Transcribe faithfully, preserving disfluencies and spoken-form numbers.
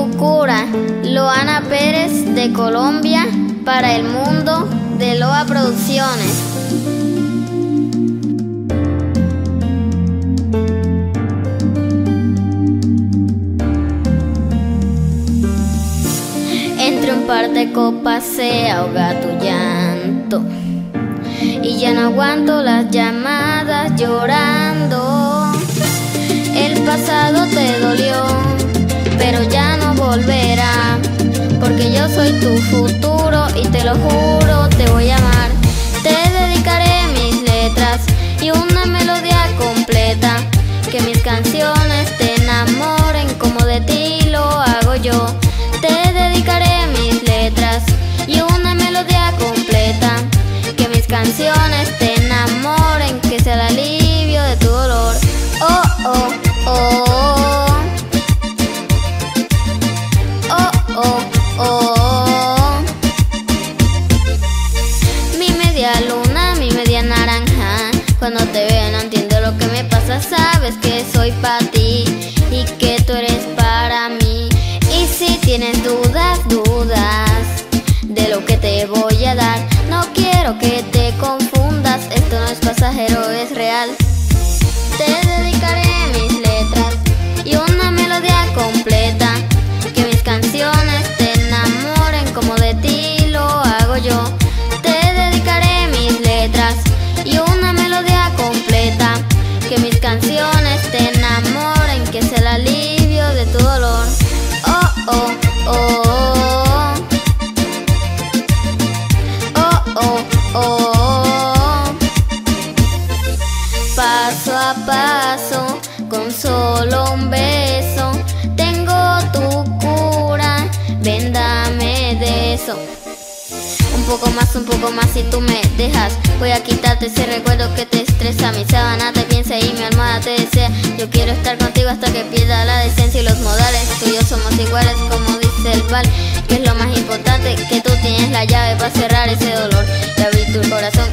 tu cura. Loana Pérez, de Colombia, para el mundo, de Loa Producciones. Entre un par de copas se ahoga tu llanto y ya no aguanto las llamadas llorando. El pasado te dolió, pero ya no volverá, porque yo soy tu futuro y te lo juro, te voy a amar. Te dedicaré mis letras y una melodía completa, que mis canciones te enamoren como de ti lo hago yo. Te dedicaré mis letras y una melodía completa, que mis canciones te enamoren, que sea el alivio de tu dolor. Oh, oh, oh. Oh, oh, oh. Mi media luna, mi media naranja, cuando te veo no entiendo lo que me pasa. Sabes que soy para ti y que tú eres para mí. Y si tienes dudas, dudas de lo que te voy a dar, no quiero que te confundas, esto no es pasajero, es real. Te dedicaré mis letras y una melodía completa, que mis canciones te enamoren como de ti lo hago yo. Te dedicaré mis letras y una melodía completa, que mis canciones te enamoren, que sea el alivio de tu dolor. Oh, oh, oh. Oh, oh, oh. Paso a paso, con solo un beso, tengo tu cura, ven dame de eso. Un poco más, un poco más si tú me dejas. Voy a quitarte ese recuerdo que te estresa. Mi sábana te piensa y mi almohada te desea. Yo quiero estar contigo hasta que pierda la decencia y los modales. Tú y yo somos iguales como dice el Val, que es lo más importante, que tú tienes la llave para cerrar ese dolor y abrir tu corazón